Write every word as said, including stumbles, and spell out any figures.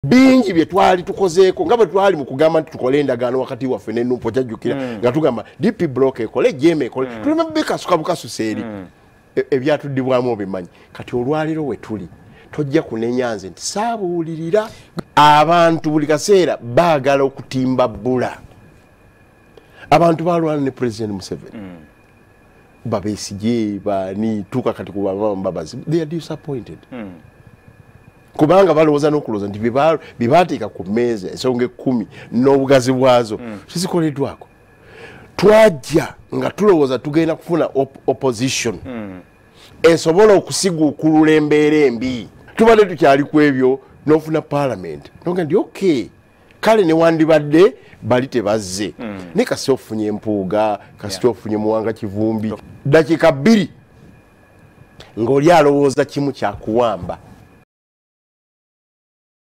bingi bye twali tukozeeko nga bwe twali mu kugamba nti tukole endagaano wakati waffe ne Nuupu kyajjukira mm. nga tugamba D P block ekole jeme ekole mm. tulime bikasuka bukasuseeri mm. e, ebyatuddibwamu obimanyi kati olwaliro we tuli tojja kunenyanze nti saabuwulirira abantu buli kaseera baagala okutimba bbula abantu balwana ne President Museveni mm. Babesigye bani tuka kati kuba mbabazi they are disappointed mm. kubanga balowooza n'okulowooza nti bibateeka ku mmeeza ensonga ekkumi n'obugazi bwazo mm. kizikoleddwako twajja nga tulowooza tugenda kufuna op opposition mm. esobola okusiguukulula embeera embi tubadde tukyali ku ebyo n'ofuna parliament nonga ndi okay kale ne wandibadde bali tebazze mm. ne kasi ofunye empuuga kasi yeah. ofunye Muwanga Kivumbi dakika bbiri ng'oli alowooza kimu kyakuwamba